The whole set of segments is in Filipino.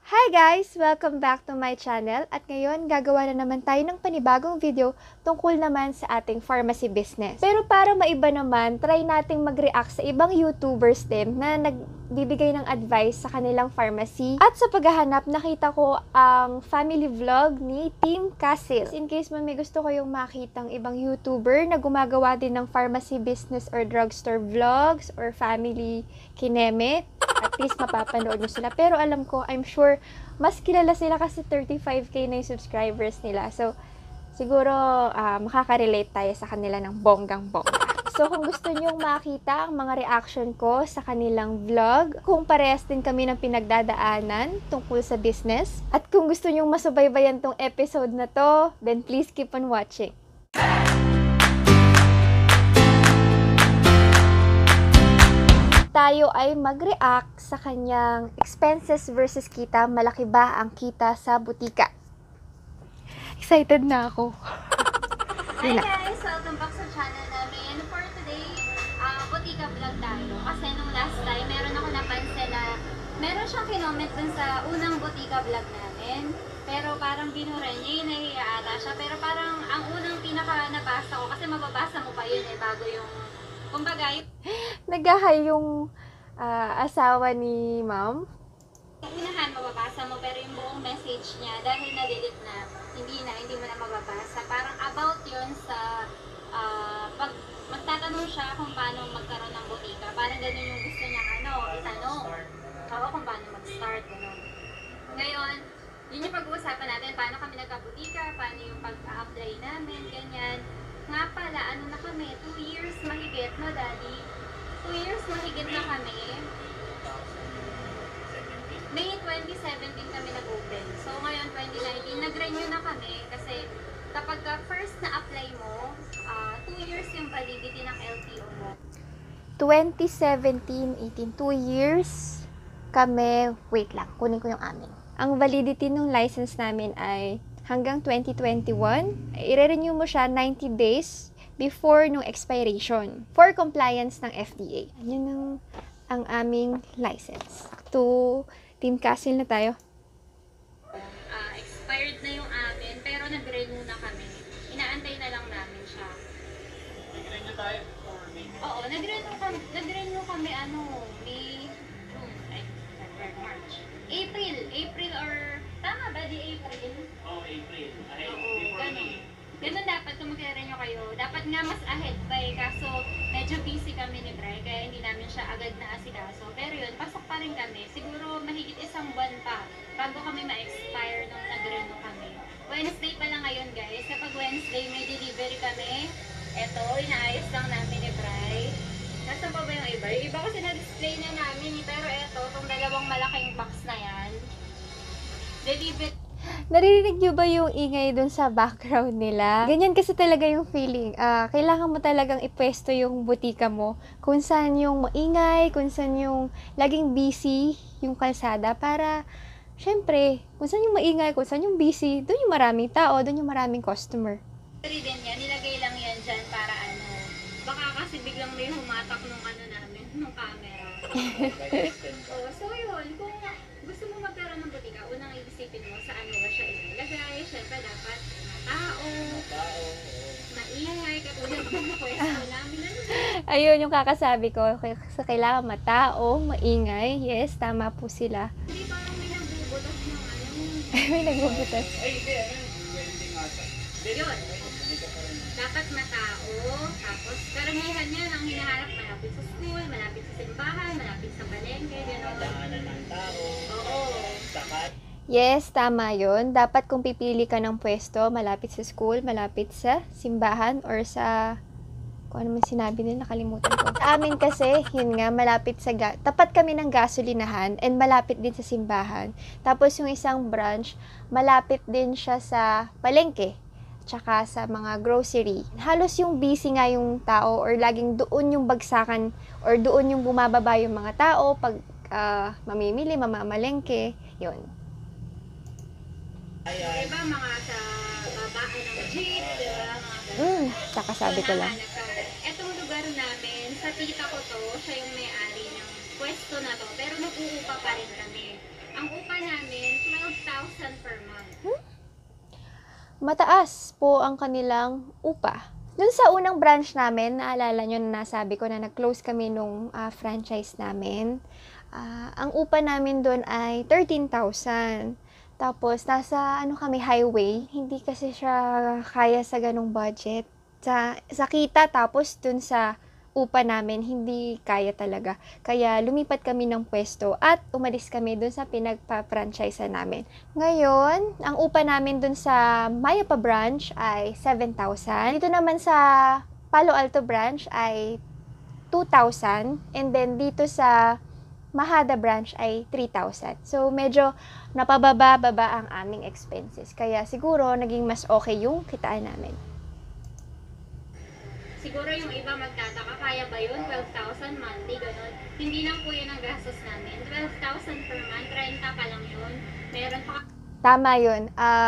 Hi guys! Welcome back to my channel at ngayon gagawa na naman tayo ng panibagong video tungkol naman sa ating pharmacy business. Pero para maiba naman, try nating mag-react sa ibang YouTubers din na nagbibigay ng advice sa kanilang pharmacy. At sa paghahanap, nakita ko ang family vlog ni Team Castle. In case man may gusto ko yung makitang ibang YouTuber na gumagawa din ng pharmacy business or drugstore vlogs or family kineme, at least mapapanood mo sila. Pero alam ko, I'm sure, mas kilala sila kasi 35k na yung subscribers nila. So, siguro makaka-relate tayo sa kanila ng bonggang-bongga. So, kung gusto nyong makita ang mga reaction ko sa kanilang vlog, kung parehas din kami ng pinagdadaanan tungkol sa business, at kung gusto nyong masubaybayan tong episode na to, then please keep on watching. Tayo ay mag-react sa kanyang expenses versus kita. Malaki ba ang kita sa butika? Excited na ako. Hi guys! Welcome back sa channel namin. For today, butika vlog tayo. Kasi nung last time, meron ako napansin na meron siyang kinoment dun sa unang butika vlog namin. Pero parang binura niya, nahihiya ata siya. Pero parang ang unang pinaka nabasa ko, kasi mababasa mo pa yun bago yung, kumbaga, Nagahay yung asawa ni ma'am. yung unahan mababasa mo, pero yung buong message niya, dahil na-delete na, hindi mo na mababasa. Parang about yun sa, pag magtatanong siya kung paano magkaroon ng butika. Parang ganun yung gusto niya, itanong. Oo, kung paano mag-start, gano'n. Ngayon, yun yung pag-uusapan natin, paano kami nagkabutika, paano yung pag-a-apply namin, ganyan. Nga pala, ano na kami, 2 years mahigit, no, Daddy? 2 years mahigit na kami. May 2017 kami nag-open. So, ngayon, 2019, nag-renew na kami kasi kapag first na-apply mo, 2 years yung validity ng LTO mo. 2017-18, 2 years kami, wait lang, kunin ko yung amin. Ang validity ng license namin ay hanggang 2021. I-renew mo siya 90 days before nung expiration for compliance ng FDA. Yan ang aming license. To Team Castle na tayo. Expired na yung amin, pero nag-renew na kami. Inaantay na lang namin siya. Nag-renew tayo for May. Oo, nag-renew kami, May, June, March. April or, tama ba di April? Oh, April. Ahead. Oo, Before ganun. May. Ganun dapat kung mag-renew kayo. Dapat nga mas ahead pa kaso medyo busy kami ni Bray, kaya hindi namin siya agad na asikaso. Pero yun, pasok pa rin kami. Siguro mahigit 1 buwan pa bago kami ma-expire nung nag-renew kami. Wednesday pa lang ngayon guys. Kapag Wednesday may delivery kami, eto, inaayos lang namin ni Bray. Nasaan pa ba yung iba? Yung iba kasi na-display na namin, pero eto, itong dalawang malaking box na yan, delivery. Naririnig nyo ba yung ingay dun sa background nila? Ganyan kasi talaga yung feeling. Kailangan mo talagang ipwesto yung butika mo. Kung saan yung maingay, kung saan yung laging busy yung kalsada. Para, syempre, kung saan yung maingay, kung saan yung busy, dun yung maraming tao, dun yung maraming customer. Din yan, nilagay lang yan dyan para baka kasi biglang may humatak nung namin, nung camera. So yun, kung gusto mo magkaroon ng butika, unang iisipin mo saan mo ba siya ilalagay. Siyempre dapat matao, maingay, katulad ng pwesto namin. Ayun yung kakasabi ko. Kailangan matao, maingay. Yes, tama po sila. Hindi parang may nagbubutas ng May nagbubutas. Ay, hindi. Welding ata. Yun. Dapat matao, tapos karamihan yan ang hinahanap malapit sa school, malapit sa simbahan, malapit sa palengke, gano'n. Daanan ng tao. Oo. Sakat. Yes, tama yun. Dapat kung pipili ka ng pwesto, malapit sa school, malapit sa simbahan, or sa, kung ano man sinabi nila, nakalimutan ko. Sa amin kasi, yun nga, malapit sa, tapat kami ng gasolinahan, and malapit din sa simbahan. Tapos yung isang branch, malapit din siya sa palengke, tsaka sa mga grocery. Halos yung busy nga yung tao, or laging doon yung bagsakan, or doon yung bumababa yung mga tao, pag mamimili, mamamalengke, yun. Diba mga sa babaan ng jeep, diba? Mga Tsaka sabi ko lang. Etong lugar namin, sa tita ko to, siya yung may-ari ng pwesto na to, pero nag-uupa pa rin kami. Ang upa namin, mataas po ang kanilang upa. Dun sa unang branch namin, naalala nyo na nasabi ko na nag-close kami nung franchise namin. Ang upa namin dun ay 13,000. Tapos, nasa kami, highway. Hindi kasi siya kaya sa ganong budget. Sa kita, tapos dun sa upa namin, hindi kaya talaga. Kaya lumipat kami ng pwesto at umalis kami dun sa pinagpa-franchise namin. Ngayon, ang upa namin dun sa Mayapa branch ay 7,000. Dito naman sa Palo Alto branch ay 2,000. And then dito sa Mahada branch ay 3,000. So, medyo napababa-baba ang aming expenses. Kaya siguro, naging mas okay yung kitaan namin. Siguro yung iba magtataka, kaya ba yun? 12,000 monthly, ganun. Hindi lang po yun ang gastos namin. 12,000 per month, renta pa lang yun. Meron pa Tama yun.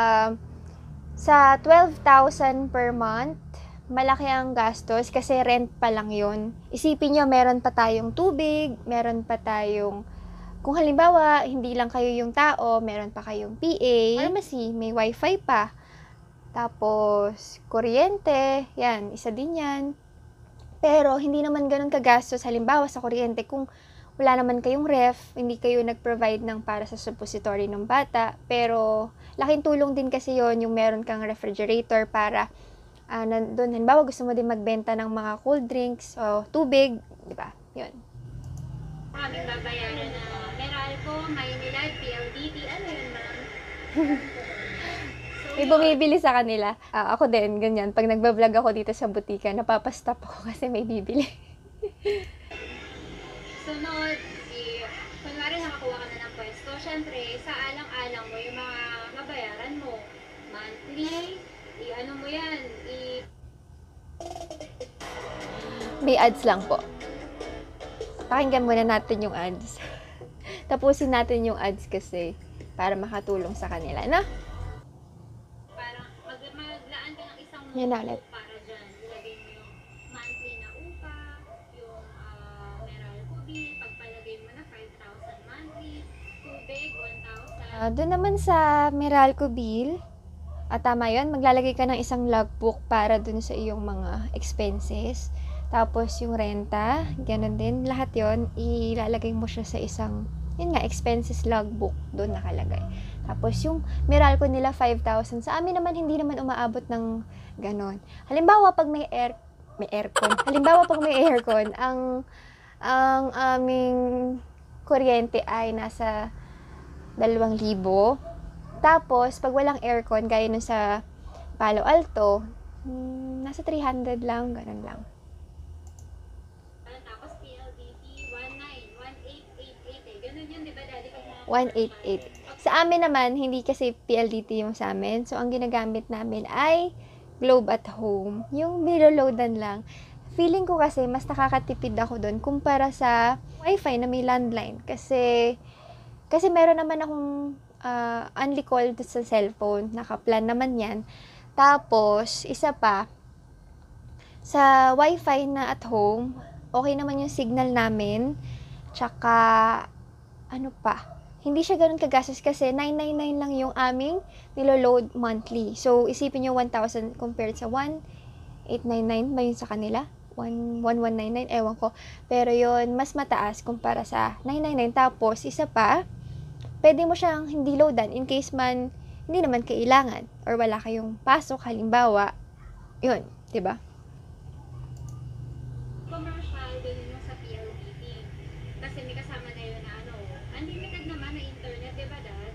Sa 12,000 per month, malaki ang gastos kasi rent pa lang yun. Isipin nyo, meron pa tayong tubig, meron pa tayong, kung halimbawa, hindi lang kayo yung tao, meron pa kayong PA, pharmacy, may wifi pa. Tapos, kuryente, yan, isa din yan. Pero, hindi naman ganun kagastos. Halimbawa, sa kuryente, kung wala naman kayong ref, hindi kayo nag-provide ng para sa suppository ng bata. Pero, laking tulong din kasi yon yung meron kang refrigerator para, doon, halimbawa, gusto mo din magbenta ng mga cold drinks o tubig, di ba? Yun. kaming babayaran na Meralco, Maynila, PLDT, ano yun, ma'am? May bumibili sa kanila. Ako din, ganyan. Pag nagbablog ako dito sa butika, napapastop ako kasi may bibili. Sunod, kunwari nakakuha ka na ng pwesto, syempre, sa alang-alang mo yung mga mabayaran mo. Monthly, ano mo yan, May ads lang po. Pakinggan muna natin yung ads. Tapusin natin yung ads kasi para makatulong sa kanila, no? parang maglaan ka ng isang Yan na ulit. para dyan. Ilagay mo yung monthly na upa, yung Meralco bill, pagpalagay mo na 5,000 monthly, tubig, 1,000. Doon naman sa Meralco bill, tama yun, maglalagay ka ng isang logbook para dun sa iyong mga expenses. Tapos yung renta, ganun din. Lahat yon ilalagay mo siya sa isang, yun nga, expenses logbook. Doon nakalagay. Tapos yung Meralco nila, 5,000. Sa amin naman, hindi naman umaabot ng ganun. Halimbawa, pag may aircon. Halimbawa, pag may aircon, ang aming kuryente ay nasa 2,000. Tapos, pag walang aircon, gaya nun sa Palo Alto, nasa 300 lang, ganun lang. Tapos PLDT, 1888 ganun yun, di ba, Daddy? Pag 188. Sa amin naman, hindi kasi PLDT yung sa amin. So, ang ginagamit namin ay Globe at Home. Yung niloloadan lang. Feeling ko kasi, mas nakakatipid ako doon kumpara sa wifi na may landline. Kasi meron naman akong only call sa cellphone. Nakaplan naman yan. Tapos, isa pa, sa wifi na at home, okay naman yung signal namin. Tsaka, ano pa, hindi siya ganun kagastos kasi 999 lang yung aming niloload monthly. So, isipin nyo 1,000 compared sa 1,899 ba yun sa kanila? 1,199, ewan ko. Pero yun, mas mataas kumpara sa 999. Tapos, isa pa, pwede mo siyang hindi loadan in case man hindi naman kailangan or wala kayong pasok, halimbawa, yun, diba? commercial din yung sa PLDT. Kasi may kasama na yun na unlimited naman na internet, di ba, Dad?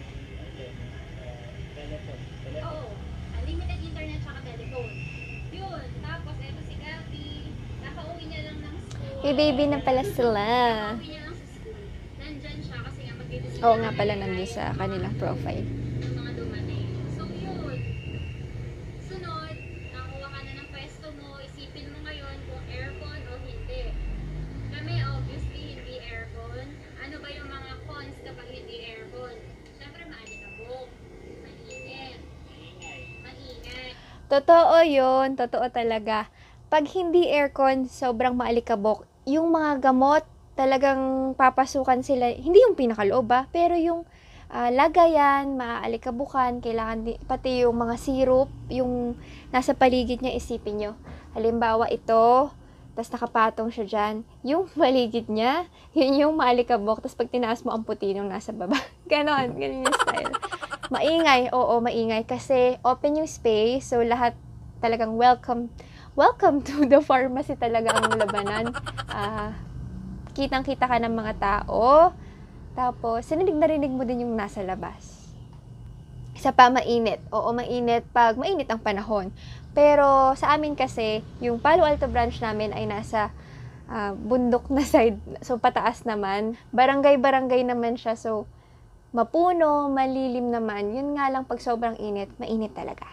Telephone. Oo. Unlimited internet tsaka telephone. Yun. Tapos, eto si Gabi. Nakauwi niya lang ng school. May baby na pala sila. Nakauwi niya lang sa school. Nandyan siya kasi nga mag-display. Oo nga pala, nandun sa kanilang profile. Ng mga dumating. So, yun. Sunod, nakuha ka na ng pwesto mo. Isipin mo ngayon kung aircon o hindi. Kami, obviously, hindi aircon. Ano ba yung mga cons kapag hindi aircon? Siyempre, maalikabok. Mainit. Maingay. Totoo yun, totoo talaga. Pag hindi aircon, sobrang maalikabok. Yung mga gamot, talagang papasukan sila, hindi yung pinakaloob pero yung lagayan, maaalikabukan, kailangan pati yung mga syrup, yung nasa paligid niya, isipin nyo. Halimbawa ito, tas nakapatong siya dyan. Yung paligid niya, yun yung maalikabok, tas pag tinaas mo ang puti nung nasa baba. Ganon yung style. Maingay, oo, maingay. Kasi open yung space, so lahat talagang welcome to the pharmacy talaga ang labanan. Kitang-kita ka ng mga tao. Tapos, narinig mo din yung nasa labas. Isa pa, mainit. Oo, mainit pag mainit ang panahon. Pero sa amin kasi, yung Palo Alto branch namin ay nasa bundok na side. So, pataas naman. Barangay-barangay naman siya. So, mapuno, malilim naman. Yun nga lang, pag sobrang init, mainit talaga.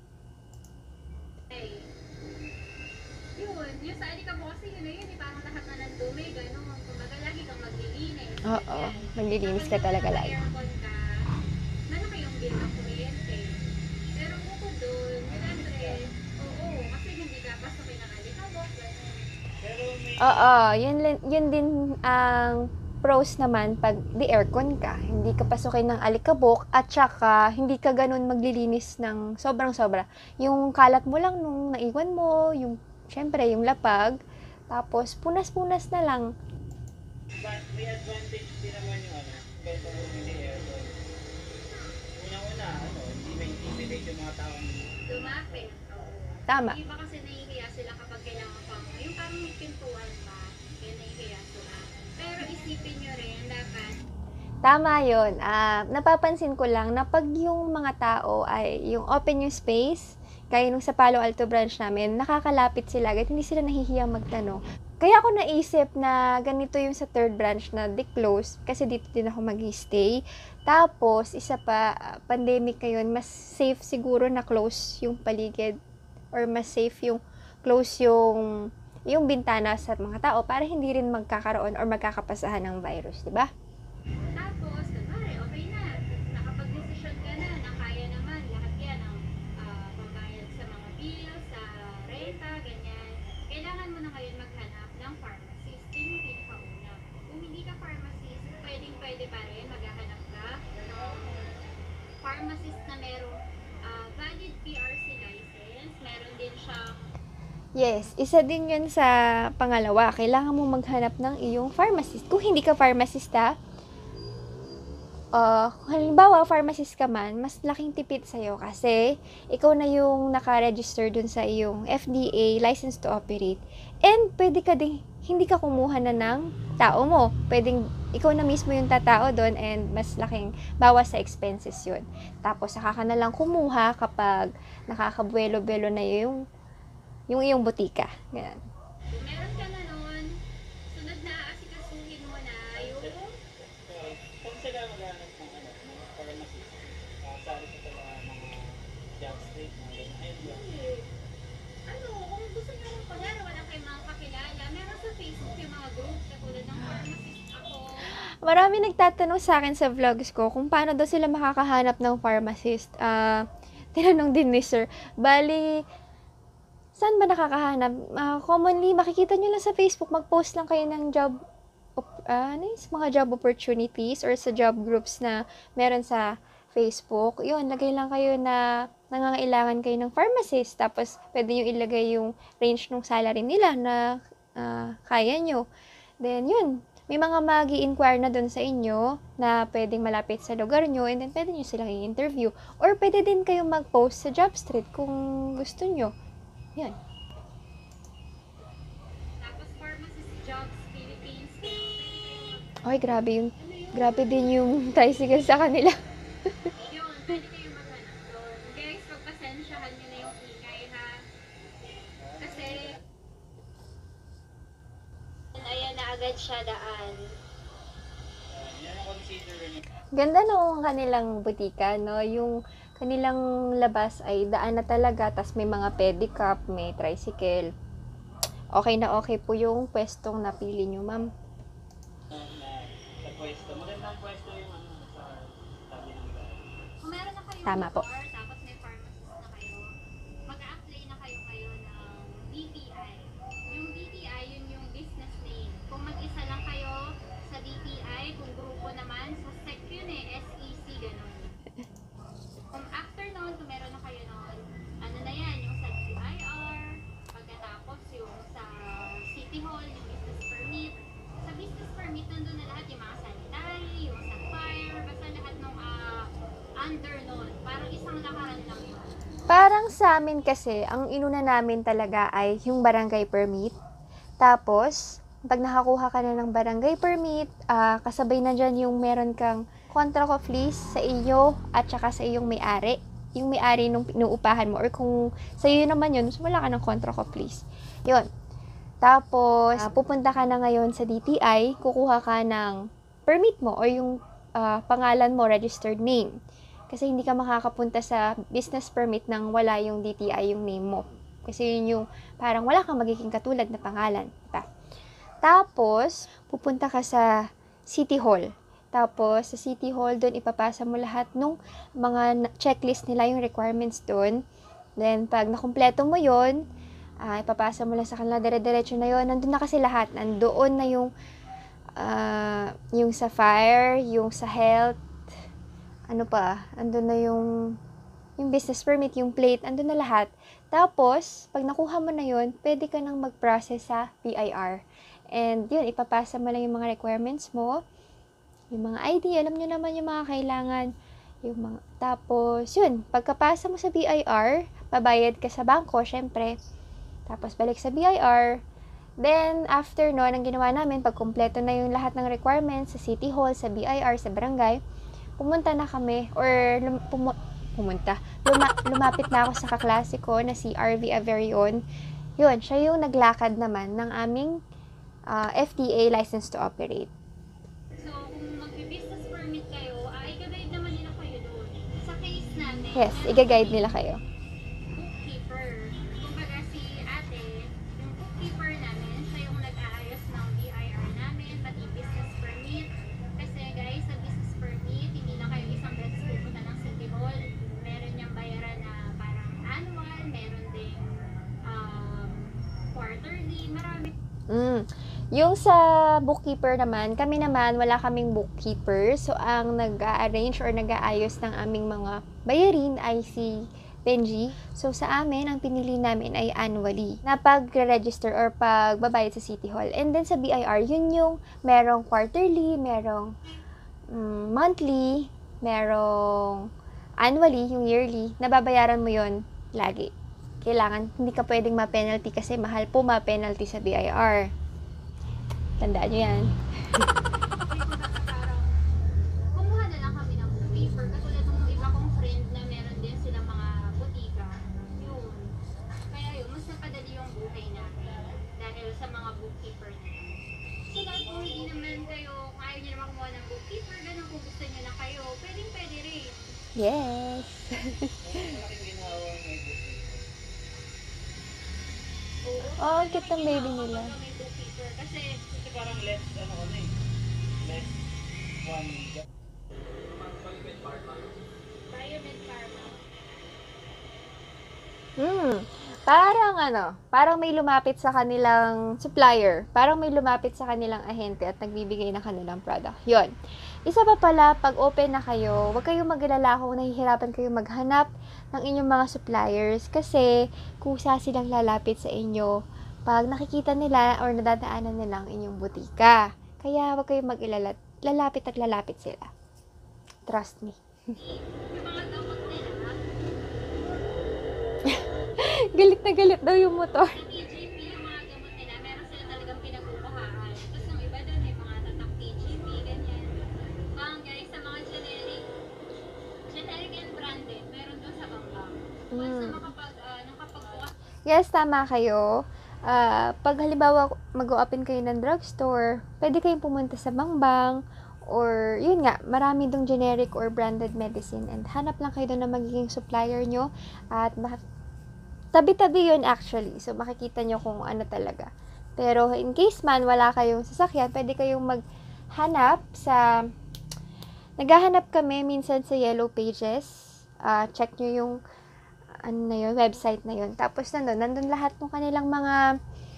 Yung sa alikabok kasi yun na yun, parang lahat na ng dumi, gano'n. Kumbaga lagi kang maglilinis. Oo, maglilinis ka talaga lagi. Aircon ka, malaki yung bill ng kuryente. Pero bukod doon, syempre, oo, kasi hindi ka pasokin ng alikabok, gano'n. Pero may Oo, yun din ang pros naman pag di aircon ka. Hindi ka pasukin ng alikabok at saka hindi ka ganun maglilinis ng sobrang-sobra. Yung kalat mo lang nung naiwan mo, yung syempre yung lapag, tapos punas-punas na lang. may advantage din naman yung ganito mo hindi aircon. Una-una, hindi may intimidate yung mga taong Lumapit, oo. Tama. Iba kasi nahihiya sila kapag kailangan pang, yung parang may pintuan pa, kaya nahihiya sila. Pero isipin nyo rin, dapat, Tama yun. Napapansin ko lang na pag yung mga tao ay yung open yung space, kaya nung sa Palo Alto branch namin, nakakalapit sila agad, hindi sila nahihiyang magtanong. Kaya ako naisip na ganito yung sa third branch na di-close, kasi dito din ako mag-stay. Tapos, isa pa, pandemic ngayon, mas safe siguro na close yung paligid, or mas safe yung close yung bintana sa mga tao para hindi rin magkakaroon or magkakapasahan ng virus, di ba? tapos, kunwari, okay na, nakapag-desisyon ka na kaya naman, lahat yan ang pambayad sa mga bills, sa renta, ganyan. Kailangan mo na ngayon maghanap ng pharmacist. Yun yung pinakauna. Kung hindi ka pharmacist, pwede pa rin maghahanap ka ng pharmacist na merong valid PRC license, meron din siyang Yes, isa din yun sa pangalawa. Kailangan mo maghanap ng iyong pharmacist. Kung hindi ka pharmacist halimbawa, pharmacist ka man, mas laking tipid sa'yo kasi ikaw na yung naka-register dun sa iyong FDA, license to operate. And pwede ka din, hindi ka kumuha na ng tao mo. Pwedeng ikaw na mismo yung tatao dun and mas laking bawas sa expenses yun. Tapos, saka ka na lang kumuha kapag nakakabuelo-buelo na yung iyong butika. Ganun. kung meron ka na nun, sunod na aasikasuhin mo na yung kung sila maghanap ng mga pharmacist, sali sa mga job street, mga ganyan. Ayun lang. kung gusto nyo ng kunyari, wala kayong mga kakilala, meron sa Facebook yung mga group, katulad ng pharmacist ako. Marami nagtatanong sa akin sa vlogs ko kung paano daw sila makakahanap ng pharmacist. Tinanong din ni Sir. Bali, saan ba nakakahanap? Commonly, makikita nyo lang sa Facebook, mag-post lang kayo ng mga job opportunities or sa job groups na meron sa Facebook. Yun, lagay lang kayo na nangangailangan kayo ng pharmacist. Tapos, pwede nyo ilagay yung range ng salary nila na kaya nyo. Then, yun. May mga mag-i-inquire na dun sa inyo na pwedeng malapit sa lugar nyo and then pwede nyo silang i-interview. Or pwede din kayo mag-post sa job street kung gusto nyo. Yan. Tapos pharmacist jobs, Philippines, Ay, grabe din yung tricycle sa kanila. yun, pwede kayong maghanap doon. Guys, pagpasensyahan nyo na yung ingay ha. Kasi, ayan na agad siya daan. Yan ang consider nyo. Ganda no ang kanilang butika, no? Yung kanilang labas ay daan na talaga, tas may mga pedicab, may tricycle. Okay na okay po yung pwestong napili nyo, ma'am. Sa pwesto. Magandang pwesto yung sa tabi ng bahay. Kung meron na kayong Tama po. motor, tapos may pharmacist na kayo, mag-a-apply na kayo ngayon ng DTI. Yung DTI, yun yung business name. Kung mag-isa lang kayo sa DTI, kung grupo naman, sa SEC yun SEC Parang sa amin kasi, ang inuna namin talaga ay yung barangay permit. Tapos, pag nakakuha ka na ng barangay permit, kasabay na dyan yung meron kang contract of lease sa iyo at saka sa iyong may-ari. Yung may-ari nung pinuupahan mo or kung sa iyo naman yun, so wala ka ng contract of lease. Yun. Tapos, pupunta ka na ngayon sa DTI, kukuha ka ng permit mo or yung pangalan mo, registered name. Kasi hindi ka makakapunta sa business permit nang wala yung DTI yung name mo. Kasi yun yung parang wala kang magiging katulad na pangalan. Diba? Tapos, pupunta ka sa City Hall. Tapos, sa City Hall, doon ipapasa mo lahat nung mga checklist nila, yung requirements doon. Then, pag nakumpleto mo yun, ipapasa mo lang sa kanila, dire-diretso na yun. Nandun na kasi lahat. Nandoon na yung sa fire, yung sa health, ano pa, andun na yung business permit, yung plate, andun na lahat. Tapos, pag nakuha mo na yun, pwede ka nang mag-process sa BIR. And yun, ipapasa mo lang yung mga requirements mo, yung mga ID, alam nyo naman yung mga kailangan. Tapos, yun, pagkapasa mo sa BIR, babayad ka sa bangko, syempre. Tapos, balik sa BIR. Then, after nun, ang ginawa namin, pag kumpleto na yung lahat ng requirements sa City Hall, sa BIR, sa barangay, pumunta na kami, or lumapit na ako sa kaklase ko na si RV Averion. Yun, siya yung naglakad naman ng aming FDA license to operate. So, kung mag-business permit kayo, i-guide naman nila kayo doon. Sa case namin, Yes, i-guide nila kayo. bookkeeper. Kumbaga si ate, yung bookkeeper namin, siya yung nag-aayos ng BIR namin, pati business permit. Kasi guys, sa business permit, hindi na kayo isang beses pupunta ng City Hall. Meron niyang bayaran na parang annual, meron ding quarterly, marami. Yung sa bookkeeper naman, kami naman, wala kaming bookkeeper. So, ang nag-arrange or nag-aayos ng aming mga bayarin ay si Benji. So, sa amin, ang pinili namin ay annually na pag-register or pagbabayad sa City Hall. And then sa BIR, yun yung merong quarterly, merong monthly, merong annually, yung yearly, nababayaran mo yun lagi. Kailangan, hindi ka pwedeng ma-penalty kasi mahal po ma-penalty sa BIR. Tandaan nyo yan. Kumuha na lang kami ng bookkeeper. Katulad ng iba kong friend na meron din silang mga butika. Yun. Kaya yun, mas napadali yung buhay namin. Dahil sa mga bookkeeper nila. So, kung hindi naman kayo, kung ayaw nyo naman kumuha ng bookkeeper, ganun kung gusto nyo na kayo, pwede rin. Yes. Malaking ginawa ng bookkeeper. Oh, ang cute ng baby nila. May bookkeeper. Kasi, Parang less, less one. biomed pharma. Parang may lumapit sa kanilang supplier. Parang may lumapit sa kanilang ahente at nagbibigay ng kanilang product. Yun. Isa pa pala, pag open na kayo, huwag kayong mag-alala kung nahihirapan kayo maghanap ng inyong mga suppliers kasi kusa silang lalapit sa inyo pag nakikita nila or nadadaanan nila ang inyong butika. Kaya huwag kayong mag-ilala. Lalapit at lalapit sila. Trust me. Yung mga gamot nila, Galit na galit daw yung motor. sa TGP, yung mga gamot nila, meron sila talagang pinagkukuhaan. Tapos yung iba doon, may mga tatak TGP, ganyan. Guys, sa mga generic and branded, meron doon sa Bambang. Once na nakapagbukas. Yes, tama kayo. Pag halimbawa mag-open kayo ng drugstore, pwede kayong pumunta sa Bangbang or yun nga, marami dong generic or branded medicine and hanap lang kayo doon na magiging supplier nyo at tabi-tabi yun actually. So, makikita nyo kung ano talaga. Pero in case man wala kayong sasakyan, pwede kayong maghanap sa naghahanap kami minsan sa Yellow Pages. Check nyo yung website na yun. Tapos nandun lahat ng kanilang mga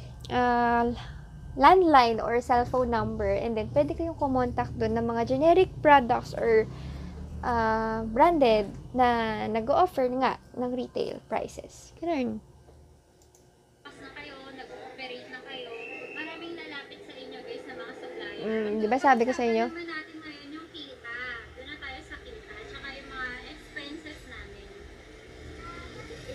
landline or cellphone number. And then, pwede kayong kumontak doon ng mga generic products or branded na nag-o-offer nga ng retail prices. Ganun. Na kayo, nag-ooperate na kayo, maraming lalapit sa inyo guys na mga supplier. Di ba sabi ko sa inyo? Naman natin ngayon yung kita. Doon na tayo sa kita. Tsaka yung mga expenses namin.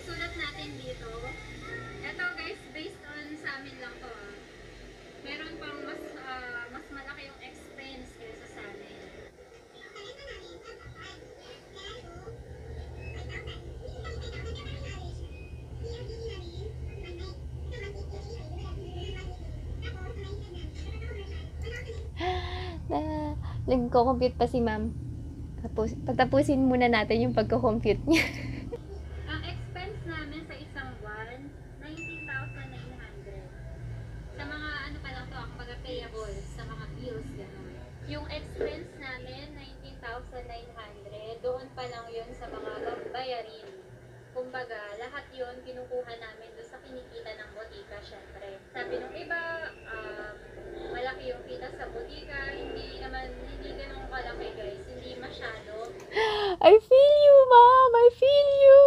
Nagko-compute pa si ma'am. Tapos, patapusin muna natin yung pagko-compute niya. Ang expense namin sa isang buwan, 19,900. Sa mga ano pa lang to, ang mga payables, sa mga bills, gano'n. Yung expense namin, 19,900. Doon pa lang yun sa mga bayarin. Kumbaga, lahat yun kinukuha namin doon sa kinikita ng botika, syempre. Sabi nung iba, malaki yung kita sa botika, hindi ganun kalaki guys, hindi masyado. I feel you, ma'am! I feel you!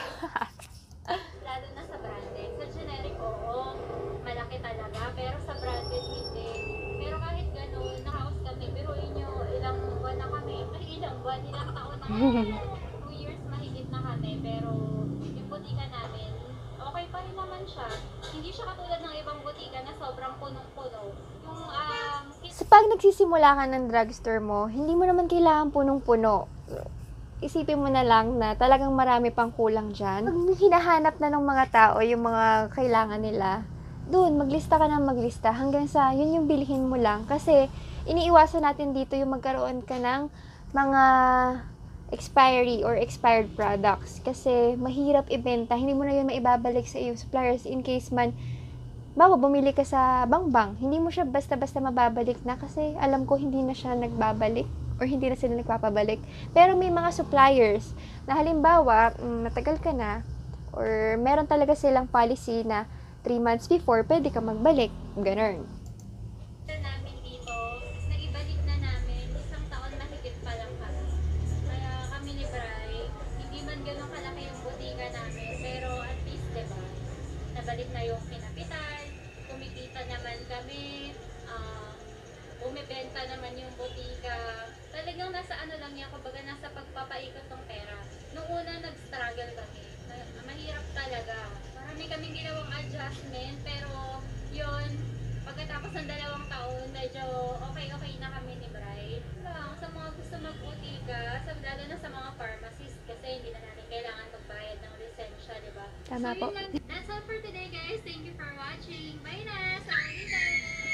Lalo na sa branded. Sa generic, oo, malaki talaga, pero sa branded, hindi. Pero kahit ganun, nakaus kami, pero ilang buwan na kami, ilang taon na kami, 2 years mahigit na kami, pero yung botika namin, okay pa rin naman siya. Hindi siya katulad ng ibang botika na sobrang punong-puno. Yung, So, pag nagsisimula ka ng drugstore mo, hindi mo naman kailangan punong-puno. Isipin mo na lang na talagang marami pang kulang dyan. Pag hinahanap na ng mga tao yung mga kailangan nila, doon, maglista ka na maglista hanggang sa yun yung bilhin mo lang. Kasi, iniiwasan natin dito yung magkaroon ka ng mga expiry or expired products. Kasi, mahirap ibenta. Hindi mo na yun maibabalik sa iyong suppliers in case man bumili ka sa bangbang. Hindi mo siya basta-basta mababalik na kasi alam ko hindi na siya nagbabalik or hindi na sila nagpapabalik. Pero may mga suppliers na halimbawa, matagal ka na or meron talaga silang policy na 3 months before, pwede ka magbalik. Ganun. namin dito, naibalik na namin, 1 taon mahigit pa lang kami. Kaya kami ni Bray, hindi man ganun kalaki yung botika namin, pero at least, diba, nabalik na yung kinapital, kumikita naman kami, bumibenta naman yung botika. Talagang nasa ano lang yan, kumbaga nasa pagpapaikot ng pera. Nung una, nag-struggle kami. Mahirap talaga. Marami kaming ginawang adjustment, pero yun, pagkatapos ng 2 taon, medyo okay na kami ni Bray. Lang, sa mga gusto mag-botika, lalo na sa mga pharmacist, kasi hindi na natin kailangan magbayad ng lisensya, di ba? Tama So, po. yun lang. That's all for today, guys. Thank you for watching. Bye na! Sa ulitin!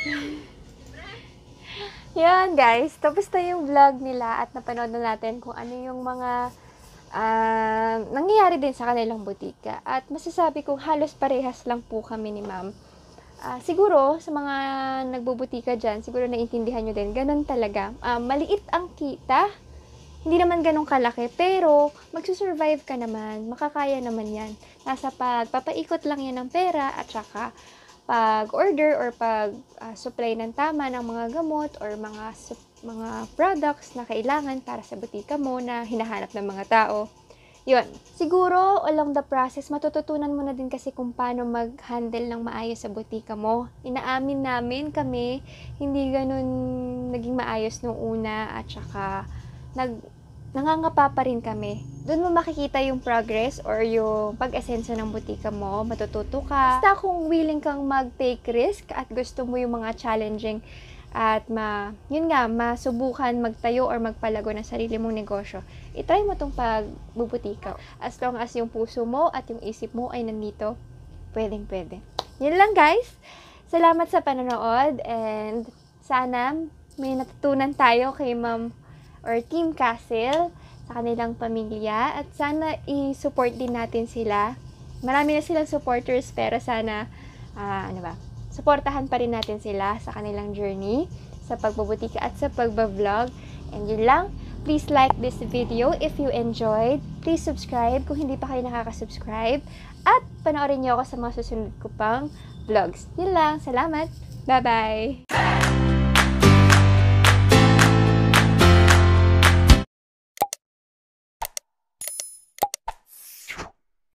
Yan guys, tapos na yung vlog nila at napanood na natin kung ano yung mga nangyayari din sa kanilang butika. At masasabi kong halos parehas lang po kami ni ma'am. Siguro, sa mga nagbubutika dyan, siguro naiintindihan nyo din, ganun talaga. Maliit ang kita, hindi naman ganun kalaki, pero magsusurvive ka naman, makakaya naman yan. Nasa pagpapaikot lang yan ng pera at saka pag-order or pag-supply ng tama ng mga gamot or mga products na kailangan para sa butika mo na hinahanap ng mga tao. Yun. Siguro, along the process, matututunan mo na din kasi kung paano mag-handle ng maayos sa butika mo. Inaamin namin kami, hindi ganun naging maayos nung una at saka nangangapa pa rin kami. Doon mo makikita yung progress or yung pag-asenso ng butika mo, matututo ka. Basta kung willing kang mag-take risk at gusto mo yung mga challenging at masubukan magtayo or magpalago ng sarili mong negosyo, itry mo tong pagbubutika. As long as yung puso mo at yung isip mo ay nandito, pwedeng-pwede. Yun lang guys. Salamat sa panonood and sana may natutunan tayo kay Ma'am or Team Castle sa kanilang pamilya at sana i-support din natin sila. Marami na silang supporters pero sana suportahan pa rin natin sila sa kanilang journey sa pagbubutika at sa pagbablog. And yun lang, please like this video if you enjoyed. Please subscribe kung hindi pa kayo nakaka-subscribe at panoorin niyo ako sa mga susunod ko pang vlogs. Yun lang, salamat. Bye-bye.